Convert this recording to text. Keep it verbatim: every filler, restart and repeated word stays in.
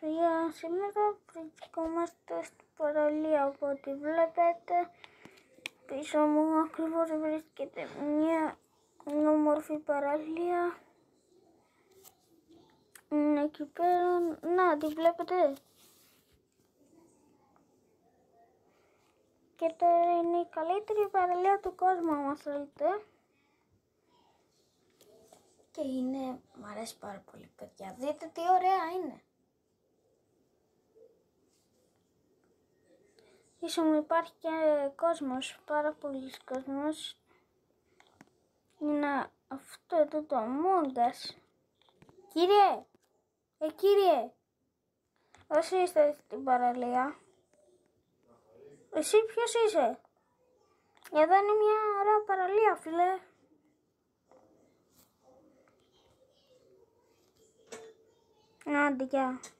Για σήμερα βρισκόμαστε στην παραλία, από ό,τι βλέπετε. Πίσω μου ακριβώς βρίσκεται μια όμορφη παραλία. Είναι εκεί πέρα, να τη βλέπετε. Και τώρα είναι η καλύτερη παραλία του κόσμου, άμα θέλετε. Και είναι, μ' αρέσει πάρα πολύ, παιδιά. Δείτε τι ωραία είναι. Ίσως μου υπάρχει και κόσμος, πάρα πολλοί κόσμος. Είναι αυτό εδώ το Among Us. Κύριε, ε κύριε, όσοι είστε στην παραλία, εσύ ποιος είσαι? Εδώ είναι μια ωραία παραλία, φίλε. Άντε, γεια.